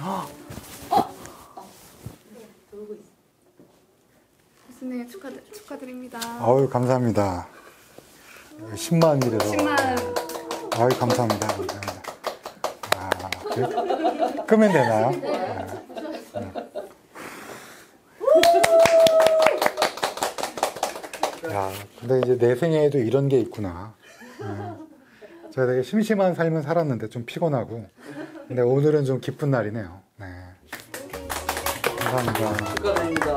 교수님 축하드립니다. 아유, 감사합니다. 10만이라서. 10만. 아유, 감사합니다. 감사합니다. 끄면 되나요? 네. 야, 근데 이제 내 생애에도 이런 게 있구나. 제가 되게 심심한 삶은 살았는데 좀 피곤하고. 근데 오늘은 좀 기쁜 날이네요. 네. 감사합니다. 축하드립니다.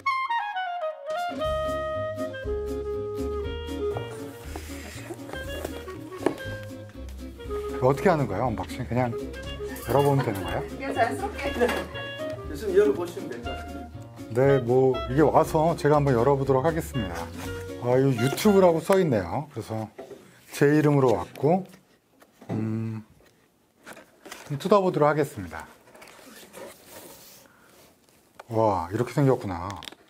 어떻게 하는 거예요, 언박싱? 그냥 열어보면 되는 거예요? 그냥 자연스럽게. 교수님 열어보시면 될 것 같아요. 네, 뭐 이게 와서 제가 한번 열어보도록 하겠습니다. 아, 이 유튜브라고 써 있네요. 그래서 제 이름으로 왔고, 좀 뜯어보도록 하겠습니다. 와, 이렇게 생겼구나.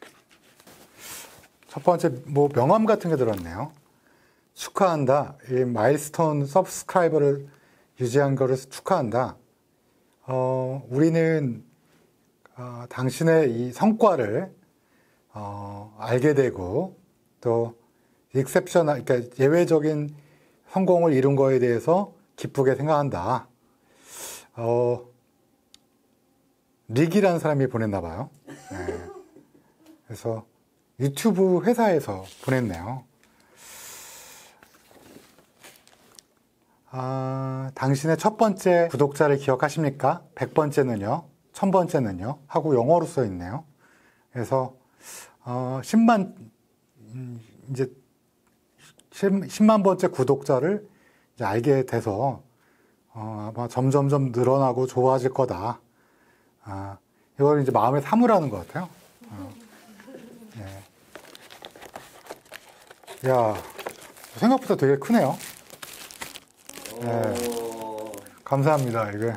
첫 번째 뭐 명함 같은 게 들었네요. 축하한다. 이 마일스톤 서브스크라이버를 유지한 거를 축하한다. 우리는 당신의 이 성과를 알게 되고 또 익셉셔널, 그러니까 예외적인 성공을 이룬 거에 대해서 기쁘게 생각한다. 릭이라는 사람이 보냈나 봐요. 네. 그래서 유튜브 회사에서 보냈네요. 당신의 첫 번째 구독자를 기억하십니까? 100번째는요? 1000번째는요? 하고 영어로 써 있네요. 그래서 10만 이제 10만 번째 구독자를 이제 알게 돼서 아마 점점점 늘어나고 좋아질 거다. 이걸 이제 마음에 삼으라는 것 같아요. 네. 야, 생각보다 되게 크네요. 네. 감사합니다. 이게.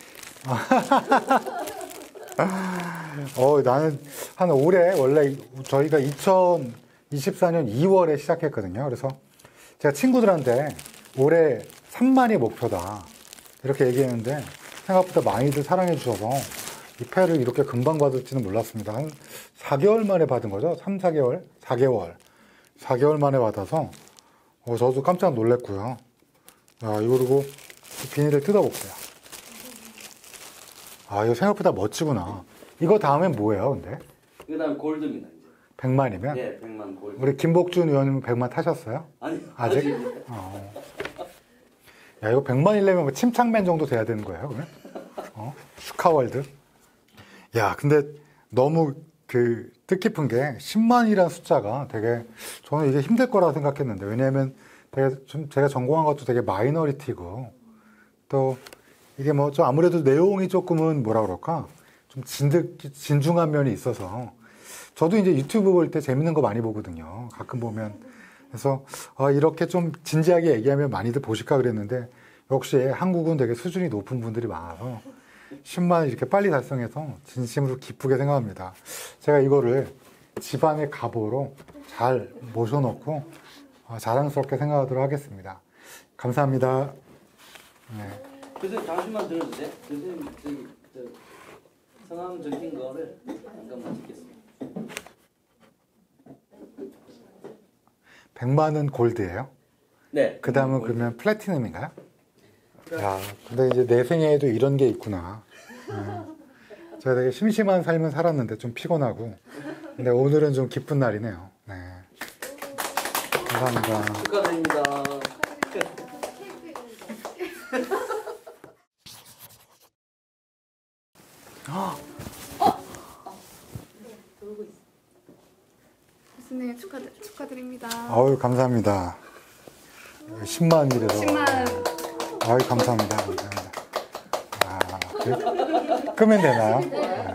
나는 한 올해 원래 저희가 2024년 2월에 시작했거든요. 그래서 제가 친구들한테 올해 3만이 목표다 이렇게 얘기했는데 생각보다 많이들 사랑해 주셔서 이 패를 이렇게 금방 받을지는 몰랐습니다. 한 4개월 만에 받은 거죠. 3, 4개월? 4개월 만에 받아서 저도 깜짝 놀랐고요. 이거 그리고 비닐을 뜯어볼게요. 이거 생각보다 멋지구나. 이거 다음엔 뭐예요, 근데? 그 다음 골드입니다, 이제. 100만이면? 네, 100만 골드. 우리 김복준 의원님은 100만 타셨어요? 아니, 아직? 야, 이거 100만이려면 뭐 침착맨 정도 돼야 되는 거예요, 그러면? 슈카월드? 야, 근데 너무 뜻깊은 게 10만이라는 숫자가 되게, 저는 이게 힘들 거라고 생각했는데, 왜냐면 제가 전공한 것도 되게 마이너리티고, 또 이게 뭐 좀 아무래도 내용이 조금은 뭐라 그럴까? 좀 진중한 면이 있어서, 저도 이제 유튜브 볼 때 재밌는 거 많이 보거든요. 가끔 보면. 그래서 이렇게 좀 진지하게 얘기하면 많이들 보실까 그랬는데, 역시 한국은 되게 수준이 높은 분들이 많아서 10만 이렇게 빨리 달성해서 진심으로 기쁘게 생각합니다. 제가 이거를 집안의 갑오로 잘 모셔놓고 자랑스럽게 생각하도록 하겠습니다. 감사합니다. 네. 교수님 잠시만 들어도 돼? 교수님 성함 적힌 거를 잠깐만 찍겠습니다. 100만은 골드예요? 네. 그 다음은 그러면 플래티넘인가요? 야, 근데 이제 내 생애에도 이런 게 있구나. 제가 되게 심심한 삶은 살았는데 좀 피곤하고. 근데 오늘은 좀 기쁜 날이네요. 네. 감사합니다. 축하드립니다. 교수님 축하드립니다. 아유, 감사합니다. 10만이라서. 10만. 아유, 감사합니다. 끄면 되나요? 네.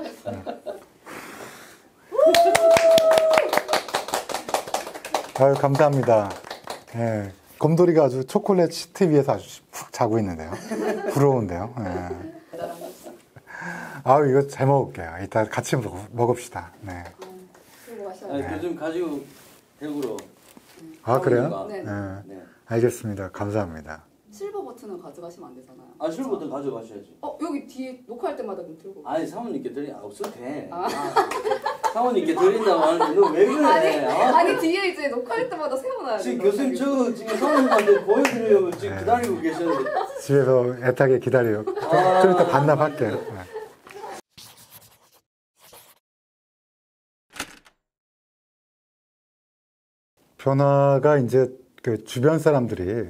아유, 감사합니다. 네. 곰돌이가 아주 초콜릿 시트 위에서 아주 푹 자고 있는데요. 부러운데요. 네. 아유, 이거 잘 먹을게요. 이따 같이 먹읍시다. 네. 요즘 가지고 대구로. 그래요? 네. 네. 알겠습니다. 감사합니다. 실버 버튼 버튼을 가져가시면 안 되잖아요. 아 슈퍼버튼 가져가셔야지. 여기 뒤에 녹화할 때마다 좀 들고. 아니 사모님께 드리 없어도 돼. 아. 사모님께 드린다고 하는데 너 왜 그래? 아니 뒤에 이제 녹화할 때마다 세워놔야 돼. 지금 교수님 저 지금 사모님한테 보여드리려고 지금 기다리고 계셨는데. 집에서 애타게 기다려요. 좀 이따 반납할게요. 네. 변화가 이제 그 주변 사람들이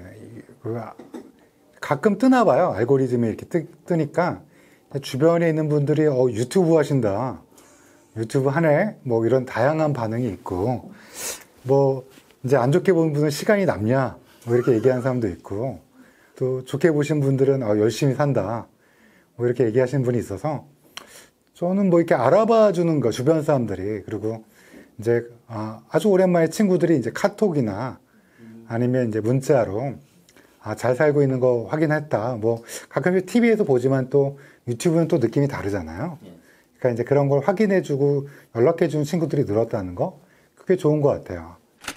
가끔 뜨나 봐요. 알고리즘이 이렇게 뜨니까 주변에 있는 분들이 유튜브 하신다. 유튜브 하네. 뭐 이런 다양한 반응이 있고, 뭐 이제 안 좋게 보는 분은 시간이 남냐. 뭐 이렇게 얘기하는 사람도 있고, 또 좋게 보신 분들은 열심히 산다. 뭐 이렇게 얘기하시는 분이 있어서 저는 뭐 이렇게 알아봐 주는 거, 주변 사람들이. 그리고 이제 아주 오랜만에 친구들이 이제 카톡이나 아니면 이제 문자로 잘 살고 있는 거 확인했다. 뭐 가끔씩 TV에서 보지만 또 유튜브는 또 느낌이 다르잖아요. 그러니까 이제 그런 걸 확인해주고 연락해주는 친구들이 늘었다는 거, 그게 좋은 것 같아요.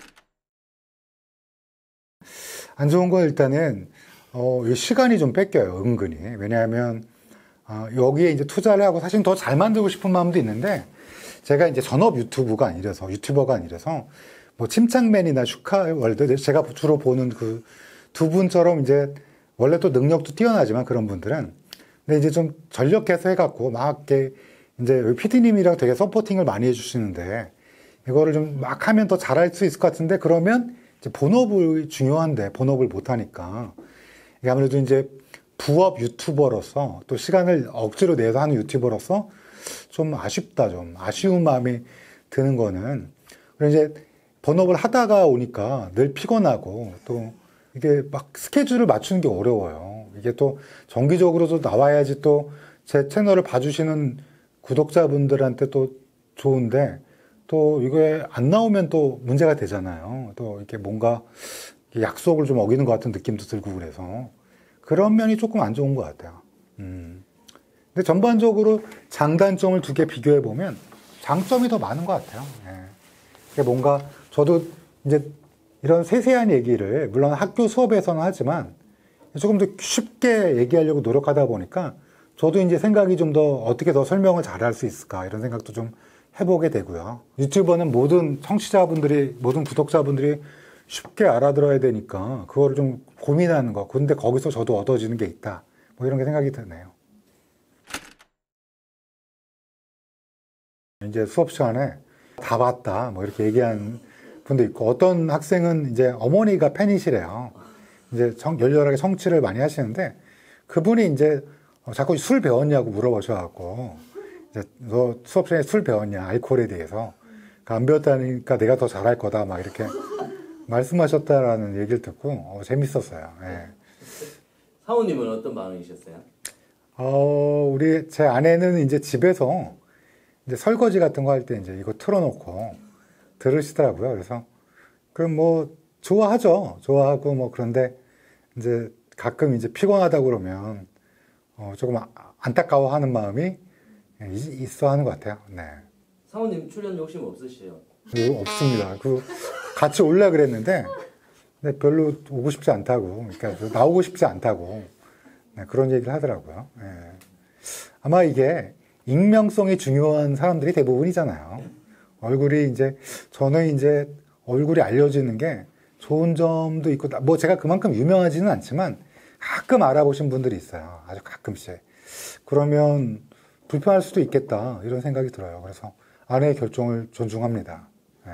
안 좋은 건 일단은 시간이 좀 뺏겨요, 은근히. 왜냐하면 여기에 이제 투자를 하고 사실 더 잘 만들고 싶은 마음도 있는데, 제가 이제 전업 유튜버가 아니라서 뭐 침착맨이나 슈카월드, 제가 주로 보는 그 두 분처럼 이제 원래 또 능력도 뛰어나지만 그런 분들은, 근데 이제 좀 전력해서 해갖고 막 이렇게 이제 PD님이랑 되게 서포팅을 많이 해주시는데, 이거를 좀 막 하면 더 잘할 수 있을 것 같은데, 그러면 이제 본업이 중요한데 본업을 못 하니까, 이게 아무래도 이제 부업 유튜버로서 또 시간을 억지로 내서 하는 유튜버로서 좀 아쉽다, 좀 아쉬운 마음이 드는 거는, 그리고 이제 본업을 하다가 오니까 늘 피곤하고, 또 이게 막 스케줄을 맞추는 게 어려워요. 이게 또 정기적으로도 나와야지 또 제 채널을 봐주시는 구독자분들한테 또 좋은데, 또 이게 안 나오면 또 문제가 되잖아요. 또 이렇게 뭔가 약속을 좀 어기는 것 같은 느낌도 들고, 그래서 그런 면이 조금 안 좋은 것 같아요. 근데 전반적으로 장단점을 두 개 비교해 보면 장점이 더 많은 것 같아요. 예. 뭔가 저도 이제 이런 세세한 얘기를 물론 학교 수업에서는 하지만 조금 더 쉽게 얘기하려고 노력하다 보니까 저도 이제 생각이 좀 더 어떻게 더 설명을 잘할 수 있을까, 이런 생각도 좀 해보게 되고요. 유튜버는 모든 청취자분들이, 모든 구독자분들이 쉽게 알아들어야 되니까 그거를 좀 고민하는 거. 근데 거기서 저도 얻어지는 게 있다. 뭐 이런 게 생각이 드네요. 이제 수업 시간에 다 봤다, 뭐 이렇게 얘기한 분도 있고, 어떤 학생은 이제 어머니가 팬이시래요. 이제 열렬하게 성취를 많이 하시는데, 그분이 이제 자꾸 술 배웠냐고 물어보셔갖고, 이제 너 수업 시간에 술 배웠냐, 알코올에 대해서. 그러니까 안 배웠다니까 내가 더 잘할 거다, 막 이렇게 말씀하셨다라는 얘기를 듣고 재밌었어요. 예. 사모님은 어떤 반응이셨어요? 제 아내는 이제 집에서 이제 설거지 같은 거 할 때 이제 이거 틀어놓고 들으시더라고요. 그래서 뭐 좋아하죠. 좋아하고 뭐, 그런데 이제 가끔 이제 피곤하다고 그러면 조금 안타까워하는 마음이 있어 하는 것 같아요. 네. 사모님 출연 욕심 없으세요? 없습니다. 같이 올라 그랬는데, 근데 별로 오고 싶지 않다고, 그러니까 나오고 싶지 않다고, 네, 그런 얘기를 하더라고요. 네. 아마 이게 익명성이 중요한 사람들이 대부분이잖아요. 저는 이제 얼굴이 알려지는 게 좋은 점도 있고, 뭐 제가 그만큼 유명하지는 않지만 가끔 알아보신 분들이 있어요. 아주 가끔씩. 그러면 불편할 수도 있겠다, 이런 생각이 들어요. 그래서 아내의 결정을 존중합니다. 네.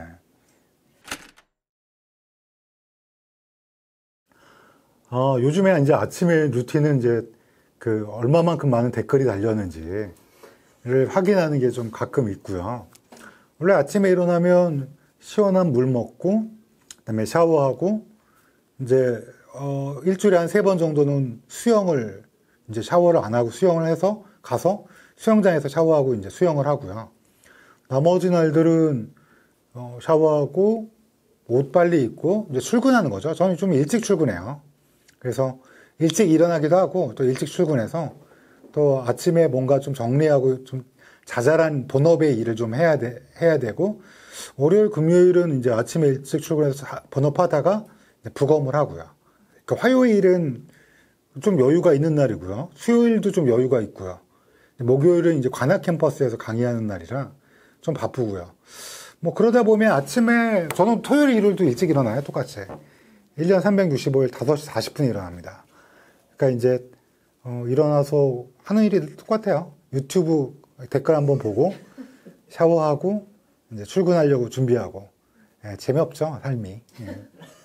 요즘에 이제 아침에 루틴은 이제 얼마만큼 많은 댓글이 달렸는지를 확인하는 게 좀 가끔 있고요. 원래 아침에 일어나면 시원한 물 먹고, 그다음에 샤워하고, 이제 일주일에 한 3번 정도는 수영을, 이제 샤워를 안 하고 수영을 해서 가서 수영장에서 샤워하고 이제 수영을 하고요. 나머지 날들은 샤워하고 옷 빨리 입고 이제 출근하는 거죠. 저는 좀 일찍 출근해요. 그래서 일찍 일어나기도 하고 또 일찍 출근해서 또 아침에 뭔가 좀 정리하고 좀 자잘한 본업의 일을 좀 해야 되고, 월요일, 금요일은 이제 아침에 일찍 출근해서 본업하다가 이제 부검을 하고요. 화요일은 좀 여유가 있는 날이고요. 수요일도 좀 여유가 있고요. 목요일은 이제 관악 캠퍼스에서 강의하는 날이라 좀 바쁘고요. 뭐 그러다 보면 아침에 저는 토요일, 일요일도 일찍 일어나요. 똑같이. 1년 365일 5시 40분에 일어납니다. 그러니까 이제 일어나서 하는 일이 똑같아요. 유튜브 댓글 한번 보고 샤워하고 이제 출근하려고 준비하고. 예, 재미없죠, 삶이. 예.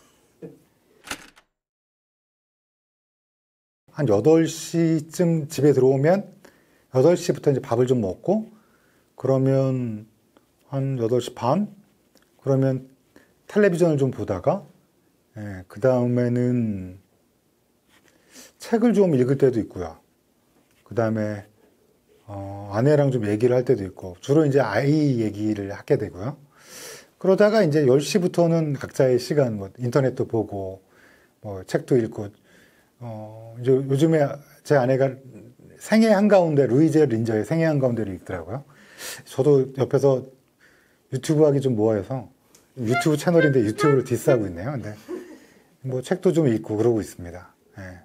한 8시쯤 집에 들어오면 8시부터 이제 밥을 좀 먹고 그러면 한 8시 반? 그러면 텔레비전을 좀 보다가 그 다음에는 책을 좀 읽을 때도 있고요. 그 다음에 아내랑 좀 얘기를 할 때도 있고 주로 이제 아이 얘기를 하게 되고요. 그러다가 이제 10시부터는 각자의 시간, 뭐 인터넷도 보고 뭐 책도 읽고 이제 요즘에 제 아내가 생애 한가운데 루이제 린저의 생애 한가운데를 읽더라고요. 저도 옆에서 유튜브 하기 좀 뭐해서 유튜브 채널인데 유튜브를 디스하고 있네요. 근데 뭐 책도 좀 읽고 그러고 있습니다. 예.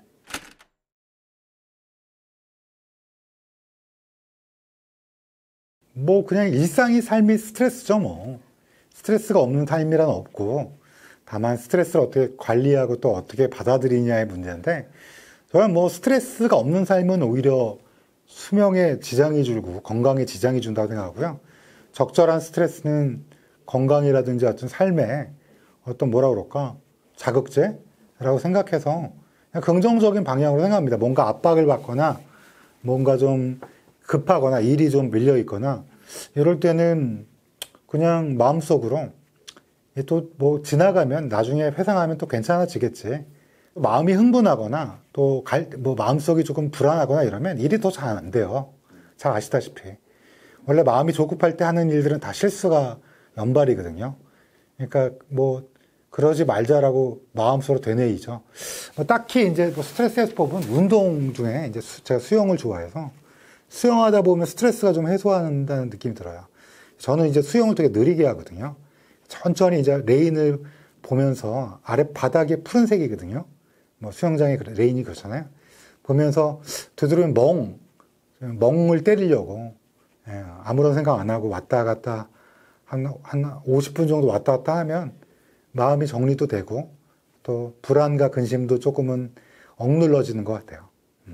뭐 그냥 일상이 삶이 스트레스죠 뭐. 스트레스가 없는 삶이란 없고 다만 스트레스를 어떻게 관리하고 또 어떻게 받아들이냐의 문제인데 저는 뭐 스트레스가 없는 삶은 오히려 수명에 지장이 줄고 건강에 지장이 준다고 생각하고요. 적절한 스트레스는 건강이라든지 어떤 삶에 어떤 뭐라 그럴까 자극제라고 생각해서 그냥 긍정적인 방향으로 생각합니다. 뭔가 압박을 받거나 뭔가 좀 급하거나 일이 좀 밀려 있거나 이럴 때는 그냥 마음속으로 또 뭐 지나가면 나중에 회상하면 또 괜찮아지겠지. 마음이 흥분하거나 또 뭐 마음속이 조금 불안하거나 이러면 일이 더 잘 안 돼요. 잘 아시다시피. 원래 마음이 조급할 때 하는 일들은 다 실수가 연발이거든요. 그러니까 뭐 그러지 말자라고 마음속으로 되뇌이죠. 뭐 딱히 이제 뭐 스트레스 해소법은 운동 중에 이제 제가 수영을 좋아해서 수영하다 보면 스트레스가 좀 해소한다는 느낌이 들어요. 저는 이제 수영을 되게 느리게 하거든요. 천천히 이제 레인을 보면서 아래 바닥이 푸른색이거든요. 뭐 수영장에 레인이 그렇잖아요. 보면서 되도록이면 멍을 때리려고 아무런 생각 안 하고 왔다 갔다 한 50분 정도 왔다 갔다 하면 마음이 정리도 되고 또 불안과 근심도 조금은 억눌러지는 것 같아요.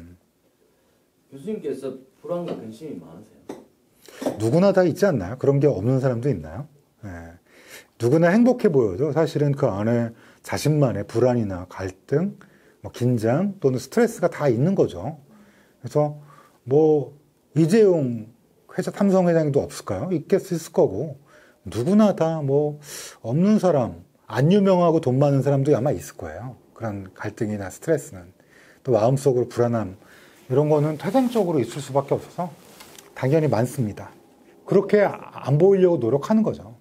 교수님께서 불안과 근심이 많으세요? 누구나 다 있지 않나요? 그런 게 없는 사람도 있나요? 누구나 행복해 보여도 사실은 그 안에 자신만의 불안이나 갈등, 뭐 긴장 또는 스트레스가 다 있는 거죠. 그래서 뭐 이재용 삼성 회장도 없을까요? 있을 거고 누구나 다 뭐 없는 사람, 안 유명하고 돈 많은 사람도 아마 있을 거예요. 그런 갈등이나 스트레스는 또 마음속으로 불안함 이런 거는 태생적으로 있을 수밖에 없어서 당연히 많습니다. 그렇게 안 보이려고 노력하는 거죠.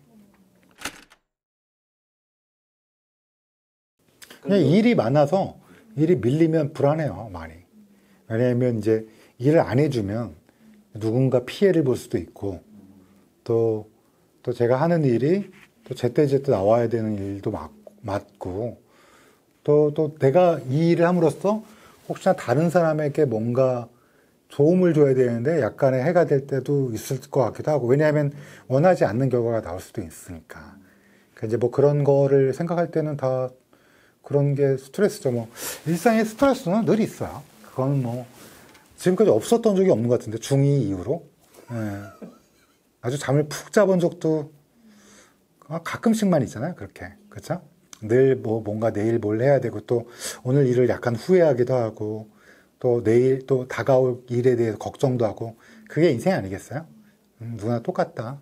그냥 일이 많아서 일이 밀리면 불안해요, 많이. 왜냐하면 이제 일을 안 해주면 누군가 피해를 볼 수도 있고 또 제가 하는 일이 또 제때제때 나와야 되는 일도 맞고 또 내가 이 일을 함으로써 혹시나 다른 사람에게 뭔가 도움을 줘야 되는데 약간의 해가 될 때도 있을 것 같기도 하고 왜냐하면 원하지 않는 결과가 나올 수도 있으니까 그러니까 이제 뭐 그런 거를 생각할 때는 다 그런 게 스트레스죠. 뭐 일상의 스트레스는 늘 있어요. 그거는 뭐 지금까지 없었던 적이 없는 것 같은데 중2 이후로 아주 잠을 푹 자본 적도 가끔씩만 있잖아요. 그렇게 그렇죠? 늘 뭐 뭔가 내일 뭘 해야 되고 또 오늘 일을 약간 후회하기도 하고 또 내일 또 다가올 일에 대해서 걱정도 하고 그게 인생 아니겠어요? 누구나 똑같다.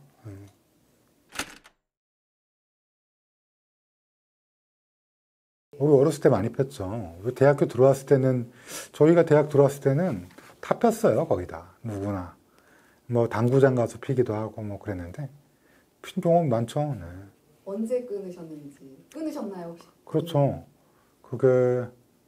우리 어렸을 때 많이 폈죠. 우리 대학교 들어왔을 때는 저희가 대학 들어왔을 때는 다 폈어요. 거기다 누구나 뭐 당구장 가서 피기도 하고 뭐 그랬는데 핀 경험 많죠. 네. 언제 끊으셨는지 끊으셨나요 혹시? 그렇죠. 그게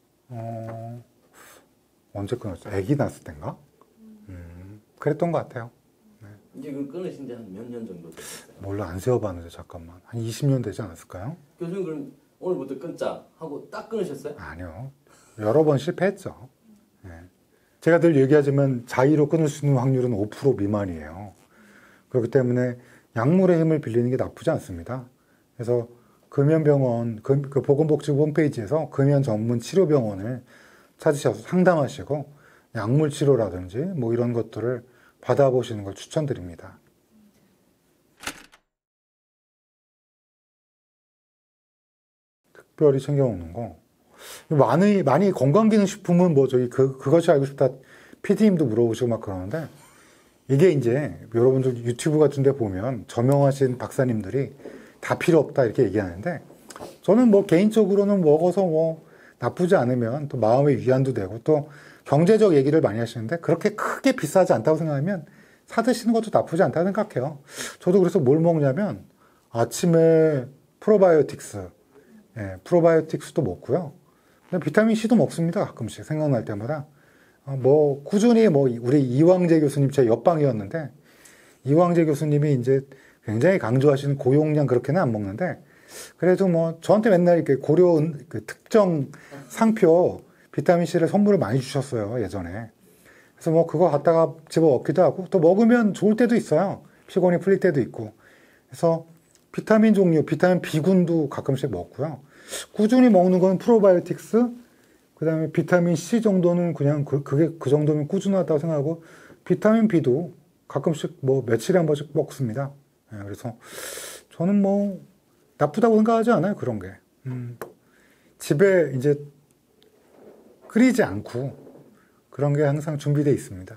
언제 끊었죠? 아기 낳았을 때인가? 그랬던 것 같아요. 네. 이제 그 끊으신 지 한 몇 년 정도 되셨어요? 몰라 안 세어봤는데 잠깐만 한 20년 되지 않았을까요? 교수님 그럼 오늘부터 끊자 하고 딱 끊으셨어요? 아니요. 여러 번 실패했죠. 예. 제가 늘 얘기하지만 자의로 끊을 수 있는 확률은 5% 미만이에요. 그렇기 때문에 약물의 힘을 빌리는 게 나쁘지 않습니다. 그래서 금연병원, 그 보건복지부 홈페이지에서 금연 전문 치료병원을 찾으셔서 상담하시고 약물 치료라든지 뭐 이런 것들을 받아보시는 걸 추천드립니다. 특별히 챙겨 먹는 거. 많이 건강기능식품은 뭐 저기 그것이 알고 싶다 PD님도 물어보시고 막 그러는데 이게 이제 여러분들 유튜브 같은 데 보면 저명하신 박사님들이 다 필요 없다 이렇게 얘기하는데 저는 뭐 개인적으로는 먹어서 뭐 나쁘지 않으면 또 마음의 위안도 되고 또 경제적 얘기를 많이 하시는데 그렇게 크게 비싸지 않다고 생각하면 사 드시는 것도 나쁘지 않다고 생각해요. 저도 그래서 뭘 먹냐면 아침에 프로바이오틱스, 프로바이오틱스도 먹고요. 비타민C도 먹습니다. 가끔씩 생각날 때마다. 뭐 꾸준히 뭐 우리 이왕재 교수님 제 옆방이었는데 이왕재 교수님이 이제 굉장히 강조하시는 고용량 그렇게는 안 먹는데 그래도 뭐 저한테 맨날 이렇게 고려 그 특정 상표 비타민C를 선물을 많이 주셨어요. 예전에. 그래서 뭐 그거 갖다가 집어 먹기도 하고 또 먹으면 좋을 때도 있어요. 피곤이 풀릴 때도 있고. 그래서 비타민 종류, 비타민 B군도 가끔씩 먹고요. 꾸준히 먹는 건 프로바이오틱스, 그 다음에 비타민 C 정도는 그냥 그 정도면 꾸준하다고 생각하고, 비타민 B도 가끔씩 뭐 며칠에 한 번씩 먹습니다. 그래서 저는 뭐 나쁘다고 생각하지 않아요, 그런 게. 집에 이제 끓이지 않고 그런 게 항상 준비되어 있습니다.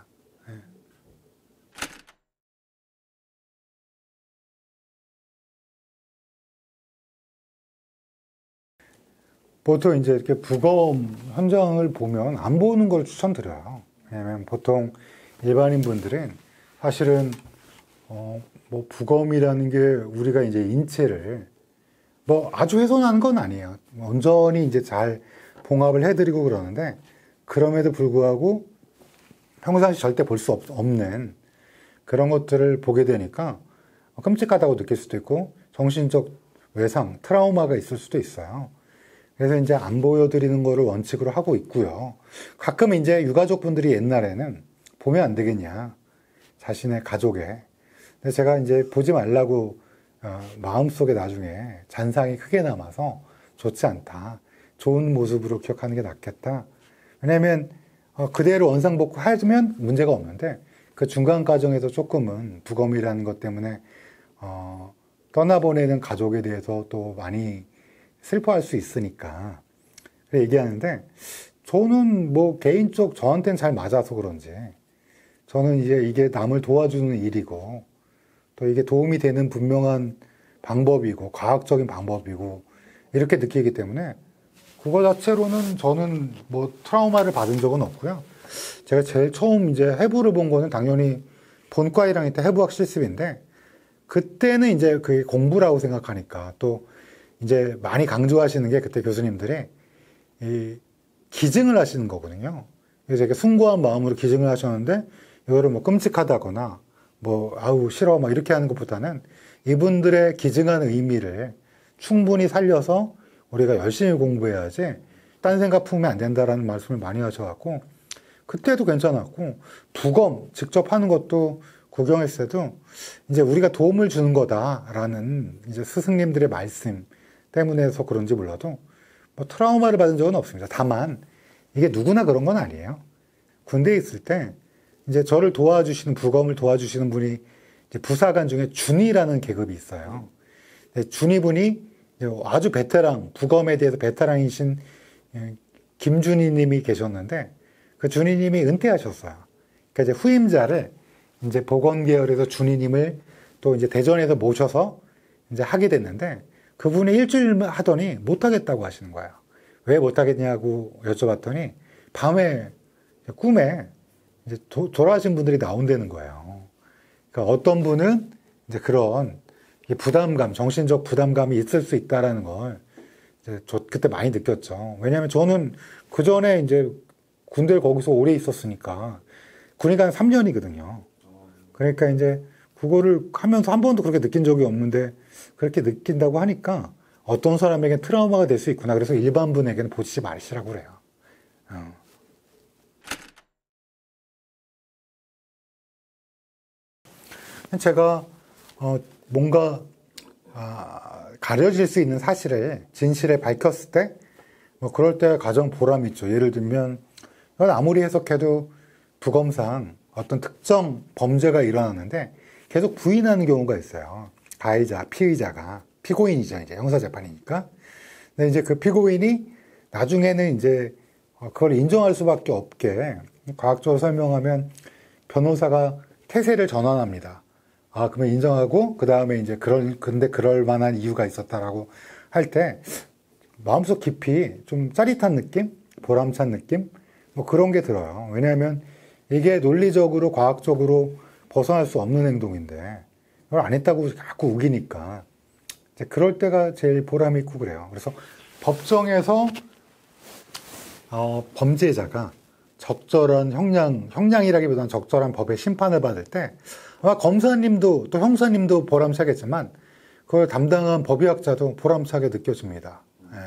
보통 이제 이렇게 부검 현장을 보면 안 보는 걸 추천드려요. 왜냐면 보통 일반인 분들은 사실은 뭐 부검이라는 게 우리가 이제 인체를 뭐 아주 훼손하는 건 아니에요. 온전히 이제 잘 봉합을 해드리고 그러는데 그럼에도 불구하고 평상시 절대 볼 수 없는 그런 것들을 보게 되니까 끔찍하다고 느낄 수도 있고 정신적 외상, 트라우마가 있을 수도 있어요. 그래서 이제 안 보여드리는 거를 원칙으로 하고 있고요. 가끔 이제 유가족분들이 옛날에는 보면 안 되겠냐. 자신의 가족에. 근데 제가 이제 보지 말라고 마음속에 나중에 잔상이 크게 남아서 좋지 않다. 좋은 모습으로 기억하는 게 낫겠다. 왜냐면 그대로 원상복구 하면 문제가 없는데 그 중간 과정에서 조금은 부검이라는 것 때문에 떠나보내는 가족에 대해서 또 많이 슬퍼할 수 있으니까 얘기하는데 저는 뭐 개인적 저한테는 잘 맞아서 그런지 저는 이제 이게 남을 도와주는 일이고 또 이게 도움이 되는 분명한 방법이고 과학적인 방법이고 이렇게 느끼기 때문에 그거 자체로는 저는 뭐 트라우마를 받은 적은 없고요. 제가 제일 처음 이제 해부를 본 거는 당연히 본과 1학년 때 해부학 실습인데 그때는 이제 그게 공부라고 생각하니까 또 이제 많이 강조하시는 게 그때 교수님들이 이 기증을 하시는 거거든요. 그래서 이렇게 숭고한 마음으로 기증을 하셨는데 이거를 뭐 끔찍하다거나 뭐 아우 싫어 막 이렇게 하는 것보다는 이분들의 기증한 의미를 충분히 살려서 우리가 열심히 공부해야지 딴 생각 품으면 안 된다라는 말씀을 많이 하셔갖고 그때도 괜찮았고 부검 직접 하는 것도 구경했을 때도 이제 우리가 도움을 주는 거다라는 이제 스승님들의 말씀 때문에서 그런지 몰라도 뭐 트라우마를 받은 적은 없습니다. 다만 이게 누구나 그런 건 아니에요. 군대에 있을 때 이제 저를 도와주시는 부검을 도와주시는 분이 이제 부사관 중에 준이라는 계급이 있어요. 준이 분이 아주 베테랑 부검에 대해서 베테랑이신 김준희 님이 계셨는데 그 준희 님이 은퇴하셨어요. 그러니까 이제 후임자를 이제 보건 계열에서 준희 님을 또 이제 대전에서 모셔서 이제 하게 됐는데 그분이 일주일 하더니 못하겠다고 하시는 거예요. 왜 못하겠냐고 여쭤봤더니 밤에 꿈에 이제 돌아가신 분들이 나온다는 거예요. 그러니까 어떤 분은 이제 그런 부담감, 정신적 부담감이 있을 수 있다라는 걸 이제 저 그때 많이 느꼈죠. 왜냐하면 저는 그 전에 이제 군대를 거기서 오래 있었으니까 군의관 한 3년이거든요. 그러니까 이제 그거를 하면서 한 번도 그렇게 느낀 적이 없는데 그렇게 느낀다고 하니까 어떤 사람에게는 트라우마가 될 수 있구나. 그래서 일반 분에게는 보지 마시라고 그래요. 제가 뭔가 가려질 수 있는 사실을 진실에 밝혔을 때 뭐 그럴 때 가장 보람이 있죠. 예를 들면 이건 아무리 해석해도 부검상 어떤 특정 범죄가 일어나는데 계속 부인하는 경우가 있어요. 가해자, 피의자가 피고인이죠. 이제 형사재판이니까. 근데 이제 그 피고인이 나중에는 이제 그걸 인정할 수밖에 없게 과학적으로 설명하면 변호사가 태세를 전환합니다. 아, 그러면 인정하고 그 다음에 이제 근데 그럴 만한 이유가 있었다라고 할 때 마음속 깊이 좀 짜릿한 느낌, 보람찬 느낌, 뭐 그런 게 들어요. 왜냐하면 이게 논리적으로 과학적으로 벗어날 수 없는 행동인데 그걸 안 했다고 자꾸 우기니까 이제 그럴 때가 제일 보람이 있고 그래요. 그래서 법정에서 범죄자가 적절한 형량이라기보다는 적절한 법의 심판을 받을 때 아마 검사님도 또 형사님도 보람차겠지만 그걸 담당한 법의학자도 보람차게 느껴집니다. 예.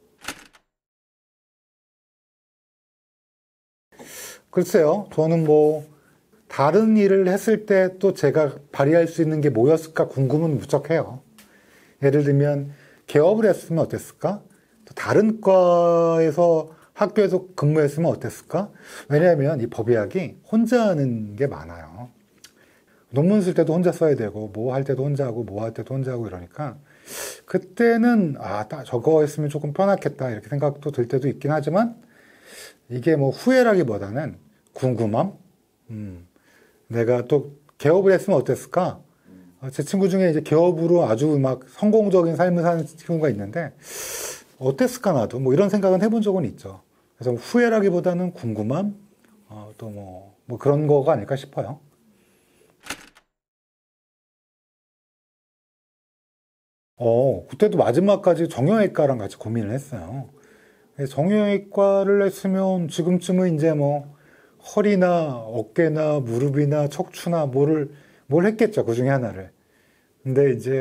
글쎄요, 저는 뭐 다른 일을 했을 때 또 제가 발휘할 수 있는 게 뭐였을까 궁금은 무척 해요. 예를 들면 개업을 했으면 어땠을까? 또 다른 과에서 학교에서 근무했으면 어땠을까? 왜냐하면 이 법의학이 혼자 하는 게 많아요. 논문 쓸 때도 혼자 써야 되고 뭐 할 때도 혼자 하고 뭐 할 때도 혼자 하고 이러니까 그때는 저거 했으면 조금 편하겠다 이렇게 생각도 들 때도 있긴 하지만 이게 뭐 후회라기보다는 궁금함? 내가 또 개업을 했으면 어땠을까? 제 친구 중에 이제 개업으로 아주 막 성공적인 삶을 사는 친구가 있는데 어땠을까 나도 뭐 이런 생각은 해본 적은 있죠. 그래서 후회라기보다는 궁금함? 또 뭐 그런 거가 아닐까 싶어요. 그때도 마지막까지 정형외과랑 같이 고민을 했어요. 정형외과를 했으면 지금쯤은 이제 뭐 허리나 어깨나 무릎이나 척추나 뭘 했겠죠. 그 중에 하나를. 근데 이제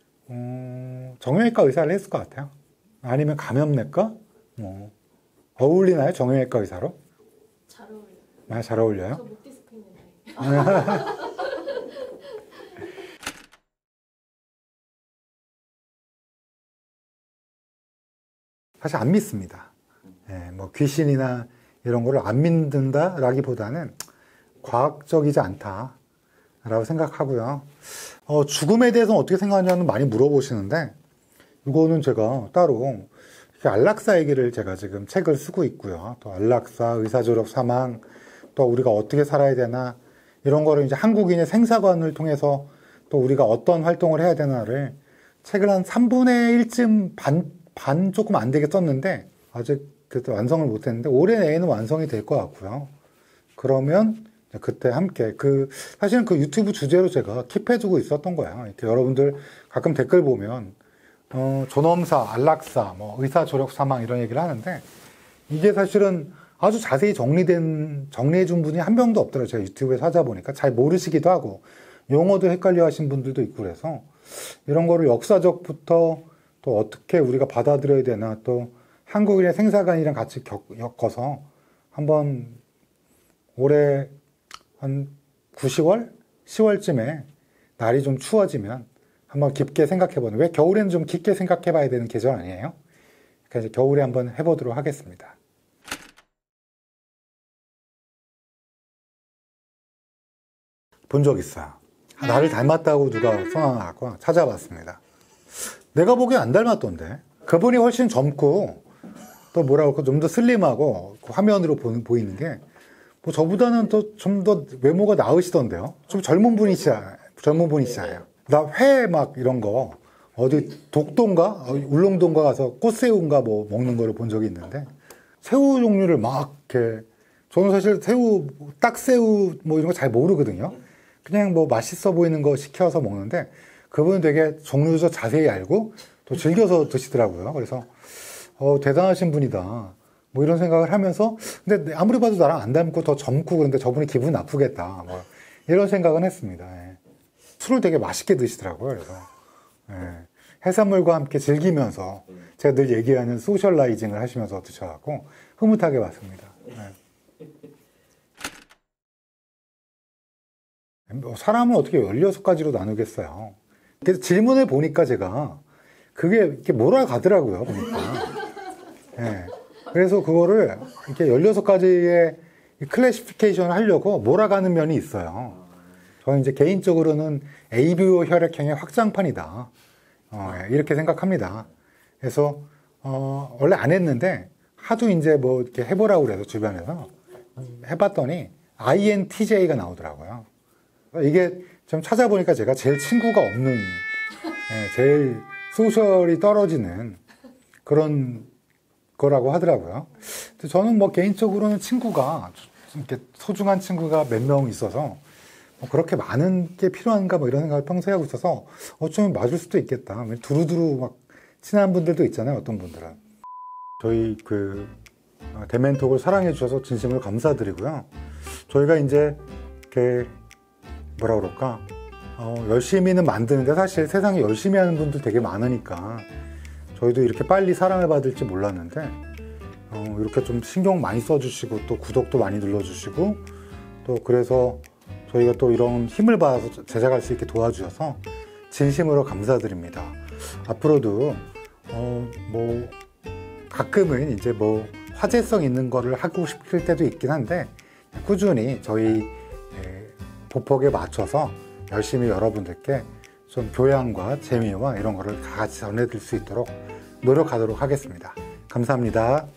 정형외과 의사를 했을 것 같아요. 아니면 감염내과? 뭐 어울리나요? 정형외과 의사로? 잘 어울려요. 많이 잘 어울려요? 저 목 디스크 있는데. 사실 안 믿습니다. 예, 뭐 귀신이나 이런 거를 안 믿는다라기보다는 과학적이지 않다라고 생각하고요. 죽음에 대해서는 어떻게 생각하냐는 많이 물어보시는데 이거는 제가 따로 안락사 얘기를 제가 지금 책을 쓰고 있고요. 또 안락사, 의사조력 사망, 또 우리가 어떻게 살아야 되나 이런 거를 이제 한국인의 생사관을 통해서 또 우리가 어떤 활동을 해야 되나를 책을 한 3분의 1쯤 반 조금 안 되게 썼는데 아직 그때 완성을 못 했는데 올해 내에는 완성이 될 것 같고요. 그러면 그때 함께 사실은 그 유튜브 주제로 제가 킵해두고 있었던 거예요. 이렇게 여러분들 가끔 댓글 보면 존엄사, 안락사, 뭐 의사 조력 사망 이런 얘기를 하는데 이게 사실은 아주 자세히 정리해 준 분이 한 명도 없더라고요. 제가 유튜브에 찾아보니까 잘 모르시기도 하고 용어도 헷갈려 하신 분들도 있고 그래서 이런 거를 역사적부터 또 어떻게 우리가 받아들여야 되나 또 한국인의 생사관이랑 같이 엮어서 한번 올해 한 9, 10월? 10월쯤에 날이 좀 추워지면 한번 깊게 생각해보는, 왜 겨울에는 좀 깊게 생각해봐야 되는 계절 아니에요? 그러니까 이제 겨울에 한번 해보도록 하겠습니다. 본 적 있어요. 나를 닮았다고 누가 써놔갖고 찾아봤습니다. 내가 보기엔 안 닮았던데. 그분이 훨씬 젊고 또 뭐라고 좀 더 슬림하고 화면으로 보이는 게 뭐 저보다는 또 좀 더 외모가 나으시던데요. 좀 젊은 분이시잖아요. 나 회 막 이런 거 어디 독도인가 울릉도인가 가서 꽃새우인가 뭐 먹는 거를 본 적이 있는데 새우 종류를 막 이렇게, 저는 사실 새우, 딱새우 뭐 이런 거 잘 모르거든요. 그냥 뭐 맛있어 보이는 거 시켜서 먹는데 그분은 되게 종류도 자세히 알고 또 즐겨서 드시더라고요. 그래서 대단하신 분이다 뭐 이런 생각을 하면서, 근데 아무리 봐도 나랑 안 닮고 더 젊고 그런데 저분이 기분 나쁘겠다 뭐 이런 생각은 했습니다. 예. 술을 되게 맛있게 드시더라고요. 그래서 예. 해산물과 함께 즐기면서 제가 늘 얘기하는 소셜라이징을 하시면서 드셔갖고 흐뭇하게 봤습니다. 예. 사람을 어떻게 16가지로 나누겠어요. 그래서 질문을 보니까 제가 그게 이렇게 몰아가더라고요, 보니까. 예. 그래서 그거를 이렇게 16가지의 클래시피케이션을 하려고 몰아가는 면이 있어요. 저는 이제 개인적으로는 ABO 혈액형의 확장판이다. 이렇게 생각합니다. 그래서, 원래 안 했는데, 하도 이제 뭐 이렇게 해보라고 그래서 주변에서 해봤더니 INTJ가 나오더라고요. 이게 좀 찾아보니까 제가 제일 친구가 없는, 제일 소셜이 떨어지는 그런 거라고 하더라고요. 저는 뭐 개인적으로는 친구가, 이렇게 소중한 친구가 몇 명 있어서 뭐 그렇게 많은 게 필요한가 뭐 이런 생각을 평소에 하고 있어서 어쩌면 맞을 수도 있겠다. 두루두루 막 친한 분들도 있잖아요, 어떤 분들은. 저희 대멘톡을 사랑해 주셔서 진심으로 감사드리고요. 저희가 이제 이렇게 뭐라 그럴까, 열심히는 만드는데 사실 세상에 열심히 하는 분들 되게 많으니까 저희도 이렇게 빨리 사랑을 받을지 몰랐는데 이렇게 좀 신경 많이 써주시고 또 구독도 많이 눌러주시고 또 그래서 저희가 또 이런 힘을 받아서 제작할 수 있게 도와주셔서 진심으로 감사드립니다. 앞으로도 뭐 가끔은 이제 뭐 화제성 있는 거를 하고 싶을 때도 있긴 한데 꾸준히 저희 보폭에 맞춰서 열심히 여러분들께 좀 교양과 재미와 이런 거를 다 같이 전해드릴 수 있도록 노력하도록 하겠습니다. 감사합니다.